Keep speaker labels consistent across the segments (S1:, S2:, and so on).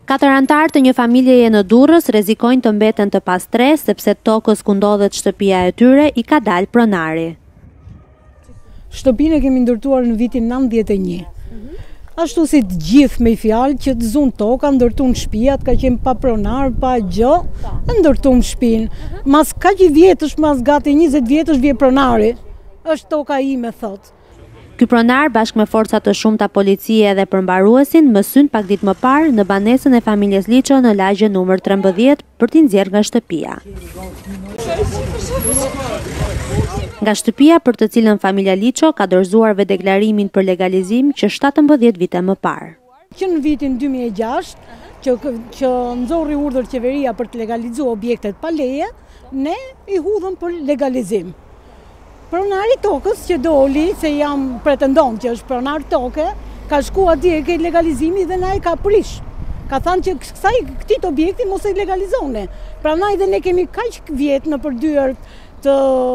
S1: Katër anëtarë të një familjeje në Durrës rrezikojnë të mbeten të pastres sepse tokës ku ndodhet shtëpia e tyre i ka dalë pronari.
S2: Shtëpinë e kemi ndërtuar në vitin 91. Ashtu si të gjithë me fjalë që të zunë toka, ndërtuam shtëpiat, ka qenë pa pronar, pa gjë, ndërtuam shtëpinë. Mas kaq i vjetësh, mas gati 20 vjetësh vje pronari. Është toka ime, thotë.
S1: Ky pronar bashkë me forca të shumta policie dhe përmbaruesin më syn pak ditë më parë në banesën e familjes Liço në lagje numër 13 për t'i nxjerrë nga shtëpia. Nga shtëpia për të cilën familja Liço ka dorëzuar deklarimin për legalizim që 17 vite më parë.
S2: Që në vitin 2006 që nxorri urdhër qeveria për të legalizuar objektet pa leje, ne i hudhëm për legalizim. Pronari tokës që doli, se jam pretendon që është pronar toke, ka shku atje ke legalizimi dhe na i ka prish. Ka thënë që këtij objekti mos e legalizone. Prandaj dhe ne kemi kaq vjet në përdyer të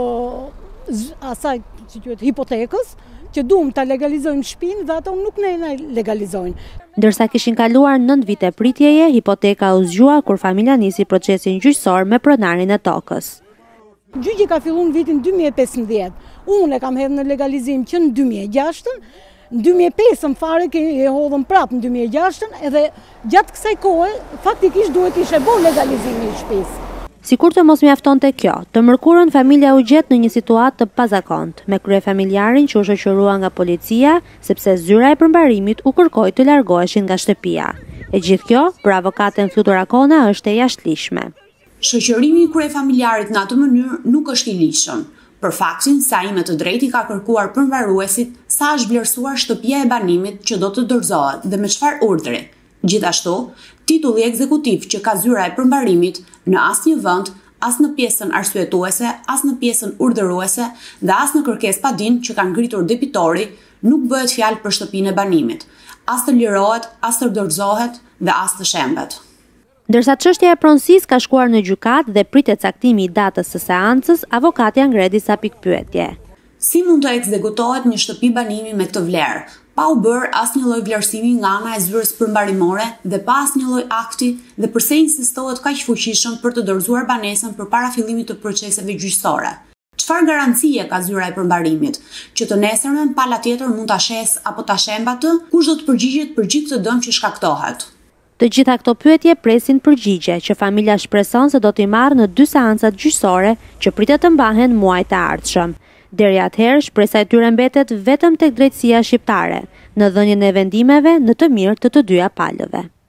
S2: asaj, si quhet, hipotekës, që duam ta legalizojmë shtëpinë dhe ato nuk ne na legalizojnë.
S1: Ndërsa kishin kaluar 9 vite pritjeje, hipoteka u zgjua kur familja nisi procesin gjyqësor me pronarin e tokës.
S2: Gjyqi ka filluar në vitin 2015. Unë e kam hedhur në legalizim që në 2006, në 2005 fare e hodhëm prapë në 2006 edhe gjatë kësaj kohe faktikisht duhet ishte bërë legalizimi i shtëpisë.
S1: Sikur të mos mjaftonte kjo, të mërkurën familja u gjet në një situatë të pazakontë, me kryefamiljarin që u shoqërua nga policia, sepse zyra e përmbarimit u kërkoi të largoheshin nga shtëpia. E gjithë kjo, për avokaten Flutur Akona, është e jashtëligjshme.
S3: Shoqërimi i kryefamiljarit në atë mënyrë nuk është i ligjshëm, për faktin se ai me të drejtë ka kërkuar përmbaruesit sa është vlerësuar shtëpia e banimit që do të dorëzohet dhe me çfarë urdhri. Gjithashtu, titulli ekzekutiv që ka zyra e përmbarimit në asnjë vend, as në pjesën arsyetuese, as në pjesën urdhëruese dhe as në kërkesë padin që ka ngritur debitori, nuk bëhet fjalë për shtëpinë e banimit, as të lirohet, as të dorëzohet dhe as të shembet.
S1: Ndërsa çështja e pronësisë ka shkuar në gjykatë dhe pritet caktimi i datës së seancës, avokatja ngre disa pikpyetje.
S3: Si mund të ekzekutohet një shtëpi banimi me këtë vlerë, pa u bërë asnjë lloj vlerësimi nga ana e zyrës përmbarimore dhe pa asnjë lloj akti, dhe pse insistohet kaq fuqishëm për të dorëzuar banesën përpara fillimit të proceseve gjyqësore? Çfarë garancie ka zyra e përmbarimit që të nesërmen pala tjetër mund ta shes apo ta shemb atë? Kush do të përgjigjet për gjithë këtë dëm që shkaktohet?
S1: Të gjitha këto pyetje presin përgjigje që familja shpreson se do t'i marrë në 2 seancat gjyqësore që pritet të mbahen muajt e ardhshëm. Deri atëherë, shpresa e tyre mbetet vetëm tek drejtësia shqiptare, në dhënien e vendimeve në të mirë të dyja palëve.